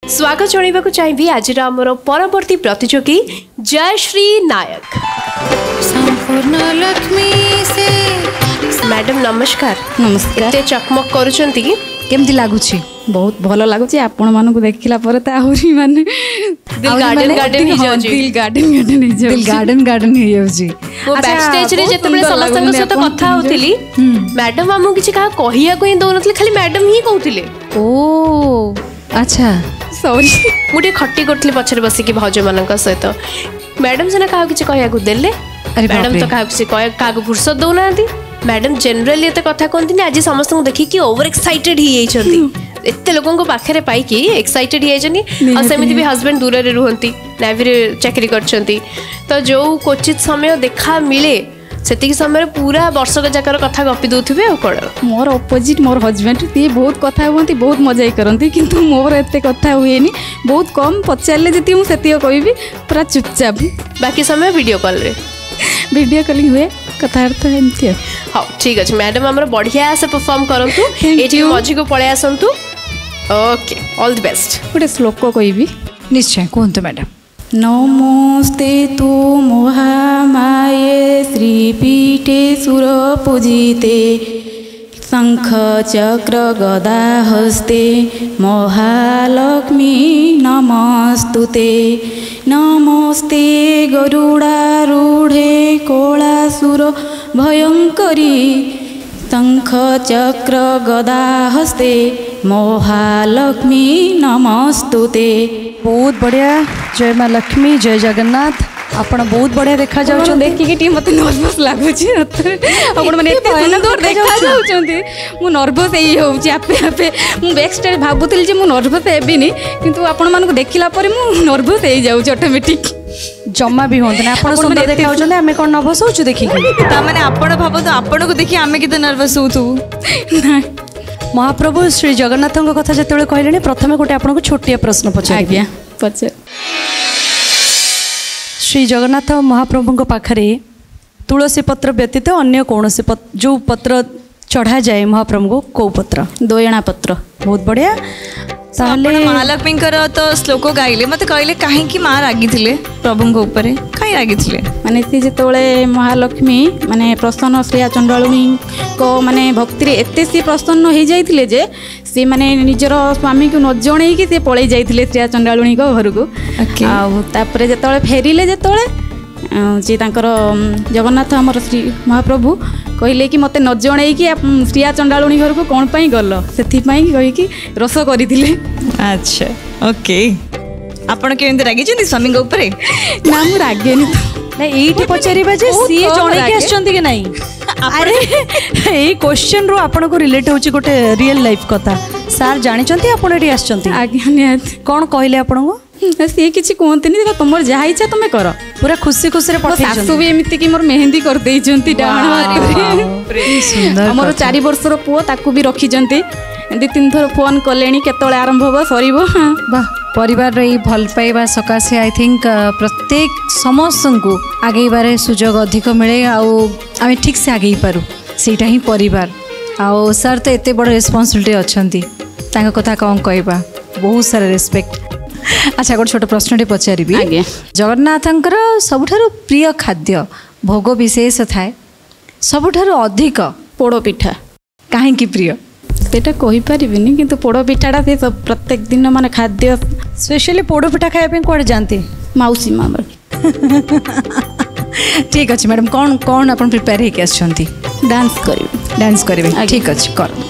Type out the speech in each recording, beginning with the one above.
स्वागत जनवाक चाहिए आज आमर परवर्ती प्रतियोगी जयश्री नायक। संपूर्ण लक्ष्मी से मैडम नमस्कार। नमस्कार। एते चकमक करूछंती केमती लागुछि? बहुत भल लागुछि। आपण मानकु देखिला पर त आहुरी माने दिल गार्डन गार्डन ही जाउछि। दिल गार्डन गार्डन ही जाउछि। दिल गार्डन गार्डन ही जाउछि। वो बैक स्टेज रे जेतबे समस्तक सहित कथा होतिली मैडम हमु किछि का कहिया कोइ दोनथले खाली मैडम ही कहउतिले। ओ अच्छा सॉरी मुटे खट्टी करथले पछरे बसिकी भौज मानक सहित मैडम सेना का किछि कहिया को देले। मैडम तो का किछि कहिया का फुर्सत दउनांती। मैडम जनरली एते कथा कोनथिनी आज समस्त को देखि कि ओवर एक्साइटेड ही एछंती। एते लोगों को पाखरे पाई कि एक्साइटेड ही एछनी। आ सेमिति भी हस्बैंड दूर रे रुहंती नेवी रे चाकरी करछंती। तो जो क्वचित समय देखा मिले सेतिक समय पूरा वर्षक जाकर कथा गपी दउथिबे आ कोड मोर ऑपोजिट मोर हस्बैंड ती बहुत कथा हुंती बहुत मजा करती किंतु मोर एते कथा हुएनी। बहुत कम पचारले जति मु सेतियो कहबी पूरा चुपचाप। बाकी समय वीडियो कॉल रे वीडियो कॉलिंग हुए कथार्थ एमती। हाँ ठीक अच्छे मैडम आमर बढ़िया से परफॉर्म करंतु ये मझी को पळे आसंतु। Okay all the best. गोटे श्लोक कहबी निश्चय कहतु मैडम। नमस्ते तु महामाये श्रीपीठे सुरपूजिते शंख चक्र गदा हस्ते महालक्ष्मी नमस्तुते। नमस्ते गरुडारूढे कोलासुर भयंकरी शंख चक्र गदा हस्ते महालक्ष्मी नमस्तुते। बहुत बढ़िया। जय माँ लक्ष्मी जय जगन्नाथ। आपण बहुत बढ़िया देखा जाउछ। देखिए टी मते नर्वस लागुछि। आपण माने एते सुंदर देखा जाउछंती मु नर्वस एई होउछि आपे आपे। मु बैक स्टेज भाबुतिल जे मु नर्वस हेबिनी किंतु आपण मानको देखिला परे मु नर्वस एई जाउछि ऑटोमेटिक। जम्मा भी होंत ना आपण सुंदर देखा जाउछन हमें कोन नर्वस होछु देखि कि ता माने आपण भाबो तो आपण को देखि हमें किते नर्वस होतु। महाप्रभु श्री जगन्नाथଙ୍କ କଥା ଯେତେବେଳେ କହିଲେଣି प्रथमे गोटे आपनको छोटिया प्रश्न पचार। आज्ञा पचार। श्री जगन्नाथ महाप्रभुଙ୍କ पाखरे तुलसी पत्र व्यतीत अन्य कौनसी जो पत्र चढ़ा जाए महाप्रभु को कौ पत्र? दोयणा पत्र। बहुत बढ़िया। ताहले महालक्ष्मी तो श्लोक गाइले मते कहले काहे कि मां रागी थिले प्रभु को ऊपर काहे रागी थिले माने सी जेतोळे महालक्ष्मी माने प्रसन्न श्रेया चंडालुनी को माने भक्ति रे एते सी प्रसन्न हो जाइथिले जे सी माने निजर स्वामी को न जणै कि से पळै जाइथिले श्रेया चंडालुनी को घर को। आ तापरे जेतोळे फेरिले जेतोळे जे तांकर जगन्नाथ हमर श्री महाप्रभु कहले कि मते न जणै कि श्रेया चंडालुनी घर को कोन पई गल सेथि पई कहि कि रस करिथिले। अच्छा ओके। आपण केंदे रागी जंदी स्वामी को ऊपर? ना मु रागेनी तो नहीं एठी पचारिबा जे सी जणै के आछंती कि नहीं। अरे ए क्वेश्चन रो आपण को रिलेट होची गोटे रियल लाइफ कथा। सर जानि चंती आपण एठी आछंती? आज्ञा नियत। कोन कहले आपण को? सी किछि कोंतनी देखो तुमर जहा इच्छा तुमे करो पूरा खुशी खुशी रे पठै सासु भी एमिति कि मोर मेहंदी कर देई चंती डाण सुंदर। हमर 4 वर्षर पुओ ताकू भी रखी चंती 2-3 थर फोन कलेनी केतळे आरंभ हो सरीबो। वाह परिवार रे भल पाइबा सकाशे आई थिंक प्रत्येक समस्त को आगे बारे सुजोग अधिक मिले आमे ठीक से आगे पारू सेटा ही परिवार। आउ सर तो एते बड़ रिस्पांसिबिलिटी अछंती तांका कथा कौन कहबा बहुत सारा रेस्पेक्ट। अच्छा गोटे छोट प्रश्न पचारि जगन्नाथंकर सबुठारु प्रिय खाद्य भोग विशेष थाए सबुठारु अधिक पोड़ो पिठा काहे की प्रिय सेटा कहि परिबिनी किंतु पोड़ो पिठाटा से सब प्रत्येक दिन माने खाद्य स्पेशली पोड़ो पिठा खाए पे कोड जानते मौसी मामा। ठीक अच्छे मैडम कौन कौन अपन प्रिपेयर हे के आछंती? डांस करिवे ठीक अच्छे करंतु।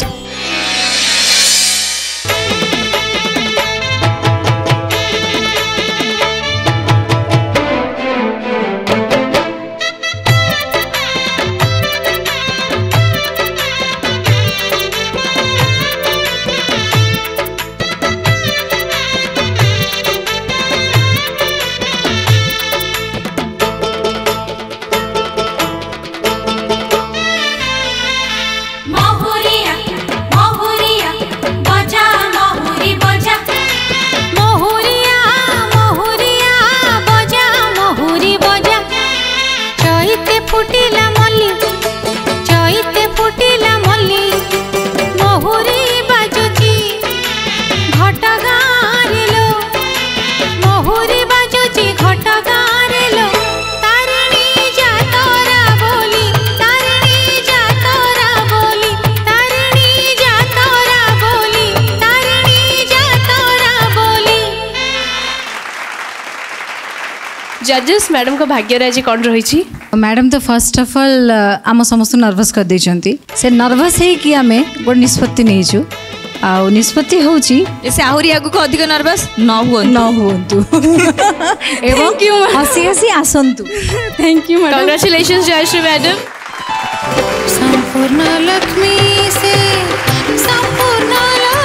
Mahuria जजेस मैडम को भाग्य आज कौन रही? मैडम तो फर्स्ट ऑफ ऑल आम समस्त नर्वस कर देछंती से नर्वस है कि आमे गोटे निष्पत्ति नहींछु आ निष्पत्ति होची जैसे आहुरी आगु को अधिक नर्वस न हुंतु एवं हसी हसी आसंतु। Thank you madam. Congratulations Jayashree madam. संपूर्ण लक्ष्मी से संपूर्ण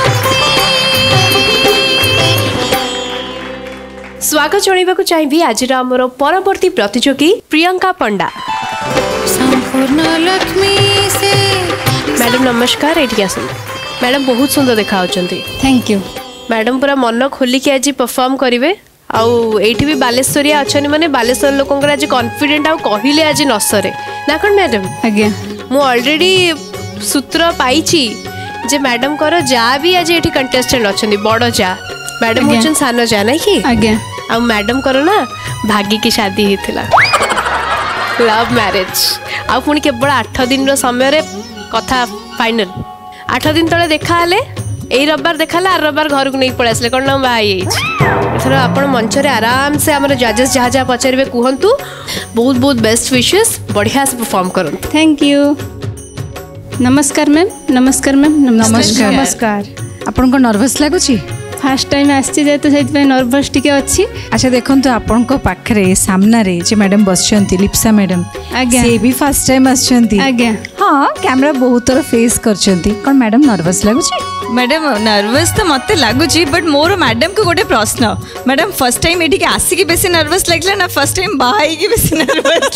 स्वागत जणाइबाकु चाहिबी आज आमर परवर्ती प्रतियोगी प्रियंका पंडा। संपूर्ण लक्ष्मी से मैडम नमस्कार। एठी आसन मैडम बहुत सुंदर देखा होचंती। थैंक यू मैडम पूरा मन खोलिक आज परफॉर्म करेंगे आउ एठी भी बालेश्वरिया अच्छा माने बालेश्वर लोकंकर आज कॉन्फिडेंट आउ कहले आज नसरे ना कौन मैडम? आज्ञा मु ऑलरेडी सूत्र पाइची जे मैडम कर जा भी आज एठी कंटेस्टेंट अच्छा बड़ जा मैडम होचन सान जा ना कि आज्ञा आ मैडम कर ना भाग्य की शादी होता लव मैरिज आ पुणी केवल 8 दिन समय कथा फाइनल 8 दिन तले देखा हेले यही रविवार देखा आर रविवार घर को नहीं पड़े आसले कौन ना बाहर आप मंच में आराम से आम जजेस जहाँ जहाँ पचारे कहतु बहुत बहुत बेस्ट विशेष बढ़िया से परफॉर्म करूँ। Thank you. नमस्कार मैम। नमस्कार मैम। नमस्कार नमस्कार। आपन को नर्वस लागुची? फास्ट टाइम आसी जाए तो से नर्वस टिके अच्छी। अच्छा देखो आपण को पाखरे सामना रे जे मैडम बसचंती लिप्सा मैडम आज्ञा से भी फर्स्ट टाइम आछंती। आज्ञा हां कैमरा बहुत थोड़ा फेस करचंती कोन मैडम नर्वस लागुची? मैडम नर्वस तो मत लगुच बट मोर मैडम को गोटे प्रश्न मैडम फर्स्ट टाइम ये आसिक बेसी नर्वस लगे ना फर्स्ट टाइम बाहर बेसी नर्वस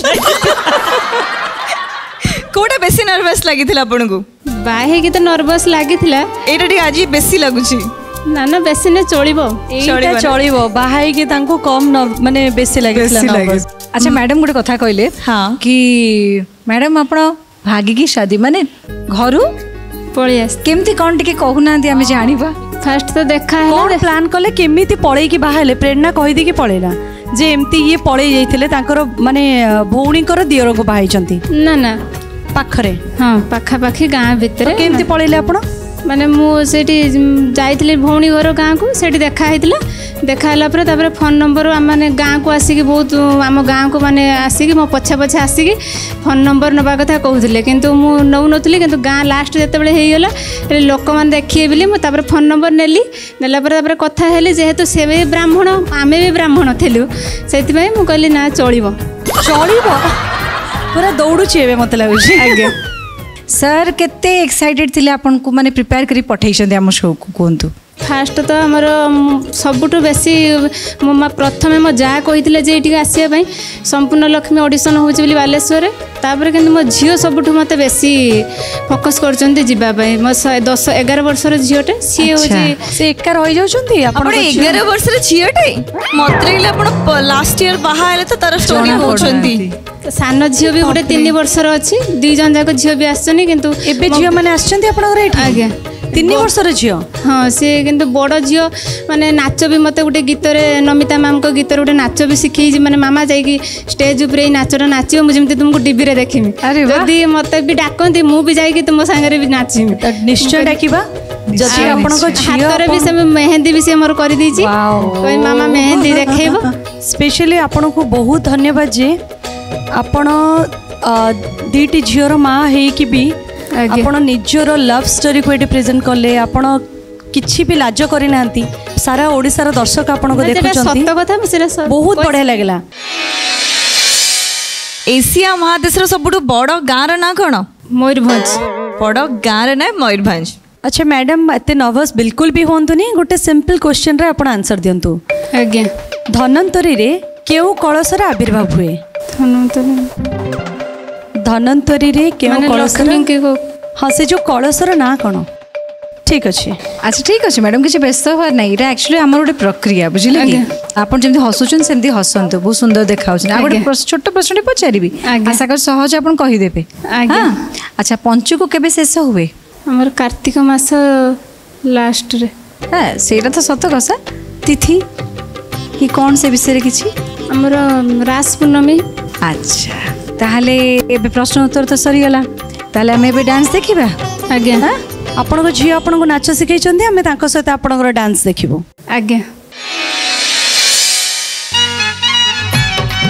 कोटा बेसी नर्वस लगी आपन को? बाहे तो नर्वस लगी ये आज बेसी लगुच ना ना बेसी ने चलिबो एटा चलिबो बाहाई के तांको कम माने बेसी लागिसला नर्वस। अच्छा मैडम गोटे कथा कहले हाँ कि मैडम आपण भागी की शादी माने घरु पळी आस केमती कोन टिके कहूना आमे जानिबा? फास्ट तो देखा है कोन प्लान कले केमिति पळई की बाहाले प्रेरणा कहि दे कि पळेला जे एमती ये पळई जाइथिले तांकर माने भौणी कर दियर को बाहाई चंती ना ना पाखरे? हाँ पाखा पाखी गाँ भितर केमती पळेले आपण? माने मुझे जाइली भौणी घर गाँव को से देखाला फोन नंबर मैंने गाँव को आसिक बहुत आम गाँव को माने आसिक मो पछा पछा आसिक फोन नंबर नवा कथा कहते किंतु मु नौ नी कि गाँ लास्ट जितेबाला होगला लोक मैंने देखिए बोली मुझे फोन नंबर नेली नेला कथा हेली जेहेतु से भी ब्राह्मण आमे भी ब्राह्मण थिलु से कहली ना चलिबो चलिबो पूरा दौड़ुची एबे मते लागुची। आज्ञा सर केते एक्साइटेड थिले आपन को माने प्रिपेयर करी पठेइछन हम शो को कोंतु? फास्ट तो आमर सबुठु बेसी मो प्रथमे मो जा कही जे आसवाई संपूर्ण लक्ष्मी ऑडिशन होची बोली बालेश्वर तापर किंतु मो झील सबुठु मत बेसी फोकस करचंती जीवाई मो 10-11 वर्षर झीलटे सी होची से एका रहि जाउछंती आपण 11 वर्षर झीलटे मत लागले आपण लास्ट ईयर बाहा हेले तो तार स्टोरी होचंती सान झील भी गोटे 3 वर्षर अच्छी 2 जन जाक झील भी आसछनी किंतु एबे झील माने आछंती आपण एठी? आज्ञा 3 वर्षर झील हाँ सी किंतु बड़ झील माने नाच भी मत गोटे गीत नमिता मैम को गीत गोटे नाच भी शिखी माने मामा जाइए स्टेज उपरे नाचटा नाचियो मुझे तुमको टीवी रे देखिमी जदि मत भी डाकती मु भी जाइए तुम सागर भी नाचिमी निश्चय डाकिबा जदि आपण को झील हाथ भी से मेहंदी भी से मोर कर दीची कोई मामा मेहंदी देखेबो स्पेशली आपण को बहुत धन्यवाद जे आपण दीटी झीर माँ है भी आपण निजर लव स्टोरी को ये प्रेजेंट कले आपण किछि भी लाज करि नांती सारा ओडिसार दर्शक आपण को देखुचंती सत्य कथा सेरा बहुत बढ़िया लागला। एशिया महादेश सबुठु बड़ गाँव रो ना कोन? मयूरभंज। बड़ गाँव रो ना मयूरभंज। अच्छा मैडम एते नर्वस बिल्कुल भी होंतुनी गोटे सिंपल क्वेश्चन रे आपण आंसर दियंतु। आज्ञा धनंतरी रे केउ कळसर आविर्भाव हुए? धनंतरी रे केउ कळसर हाँ से जो कळसर ना कोन? ठीक अच्छे। अच्छा ठीक अच्छे मैडम किसी व्यस्त हबार ना ये एक्चुअली आम गोटे प्रक्रिया बुझिले कि आपन जेमती हसुचन सेमती हसंतु बहुत सुंदर देखाउछन आ गोटे छोट प्रश्न पचारिबी आशा कर सहज आपन कहि देबे। हां अच्छा पंचु को केबे शेष हुए? हमर कार्तिक मास लास्ट रे। हां सेटा तो सत कसा तिथि कि कोन से विषय रे किछि? हमर रास पूर्णमी। अच्छा ताहले एबे प्रश्न उत्तर तो सरी गला ताहले हम एबे डांस देखिबा। आज्ञा आपण को झी आपण को नाच सिखाई चंदी हमें तांको सहित आपण को डांस देखिबो। आज्ञा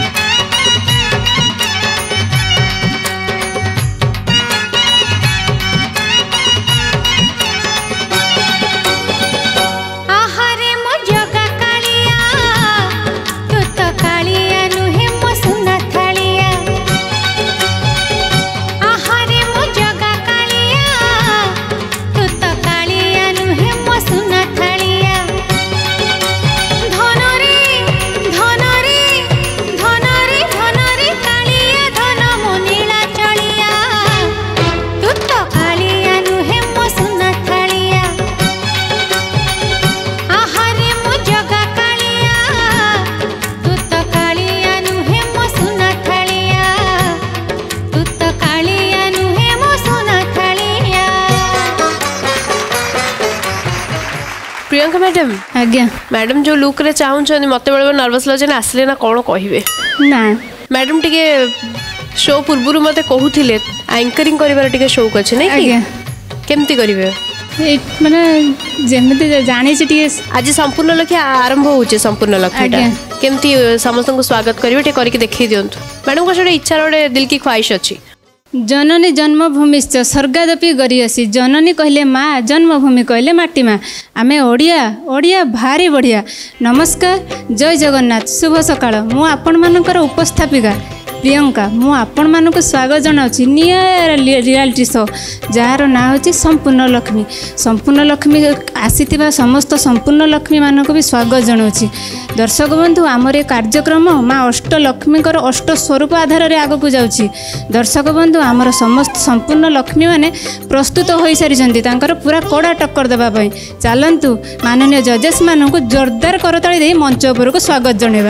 मैडम आज्ञा मैडम जो लुक रे चाहूछन मते बेले नर्वस लगे आसले ना कौन कहबे ना मैडम टिके शो पूर्व मते कहूथिले एंकरिंग करिवार टिके शौक अछि नै आज्ञा केमती करिवे माने जेमते जाने आज संपूर्ण लक्ष्य आरंभ होचे संपूर्ण लक्ष्य केमती समस्त को स्वागत करिवे टे करके देखि दियंतु मैडम को छोटे इच्छा रे दिल की ख्वाहिश अछि जननी जन्मभूमिश्च स्वर्गादपि गरियसी जननी कहले माँ जन्मभूमि कहले माटी माँ आमे ओडिया ओडिया भारी बढ़िया नमस्कार जय जगन्नाथ शुभ सकाळ मु आपण मानकर उपस्थापिका प्रियंका मु आपण मानक स्वागत जनाऊँ नियर रियालिटी शो जार ना हूँ संपूर्ण लक्ष्मी आसीथिबा समस्त संपूर्ण लक्ष्मी मानक भी स्वागत जनाऊँ दर्शक बंधु आमर कार्यक्रम माँ अष्टलक्ष्मी अष्ट स्वरूप आधार में आगक जाऊँगी दर्शक बंधु आमर समस्त संपूर्ण लक्ष्मी माने प्रस्तुत हो सारी पूरा कड़ा टक्कर देवाई चलतु माननीय जजेस मानक जोरदार करताली दे मंच उपर को स्वागत जनवा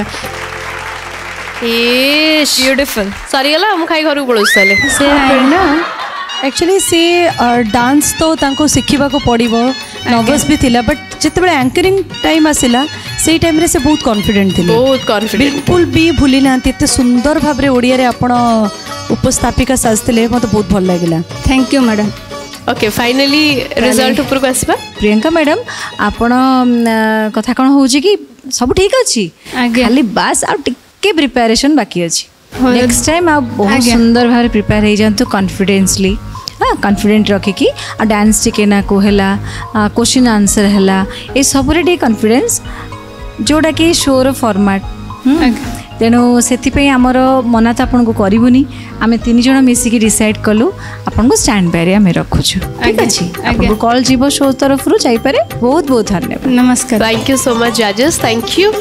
ब्यूटीफुल सरीगला हम खाई घर पड़ो से एक्चुअली से डांस तो तांको सिखिबा को पड़िबो नर्वस भी थिला बट जिते एंकरिंग टाइम आसिला से टाइम रे से बहुत कॉन्फिडेंट थिले बिल्कुल भी भूली ना एते सुंदर भाव रे ओडिया रे आपण उपस्थापिका साजथिले मते बहुत भल लागिला thank you madam okay finally result ऊपर को आसीबा प्रियंका मैडम आपण कथा कोन होउची कि सब ठीक अछि खाली बस आ के प्रिपरेशन बाकी अच्छी नेक्स्ट टाइम आप बहुत सुंदर भाव प्रिपेयर हो जातु कॉन्फिडेंसली हाँ कॉन्फिडेंट रखिकी डांस टिके ना को हैला क्वेश्चन आंसर हैला ए सब रे कॉन्फिडेंस जोड़ा कि शोर फॉर्मेट तेणु से आमर मना तो आपन को करूनी आम तीन जन मिसिकी डिसाइड कलु आपन को स्टैंड बाय आम रखुछु ठीक अच्छे आपको कॉल जीव शो तरफ जापे बहुत बहुत धन्यवाद नमस्कार थैंक यू सो मच जजेस थैंक यू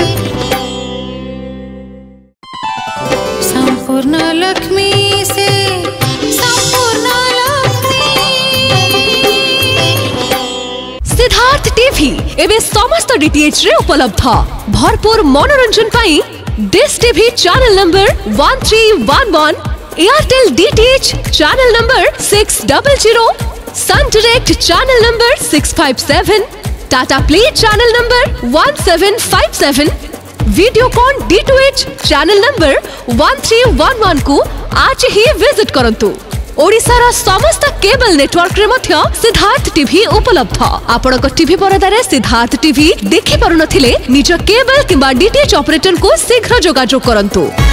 संपूर्ण लक्ष्मी से संपूर्ण लक्ष्मी सिद्धार्थ टीवी एवं समस्त डीटीएच रे उपलब्ध भरपूर मनोरंजन पाई dish TV channel number 1311 Airtel DTH channel number 600 Sun Direct channel number 657 Tata Play channel number 1757 Videocon D2H channel number 1311 को आज ही विजिट करंतु ओडिसार समस्त केबल नेटवर्क रे मध्य सिद्धार्थ टीवी उपलब्ध आपन को टीवी परदा रे सिद्धार्थ टीवी देखि पारु नथिले निज केबल किबा डीटीएच ऑपरेटर को शीघ्र जोगाजोग करंतु।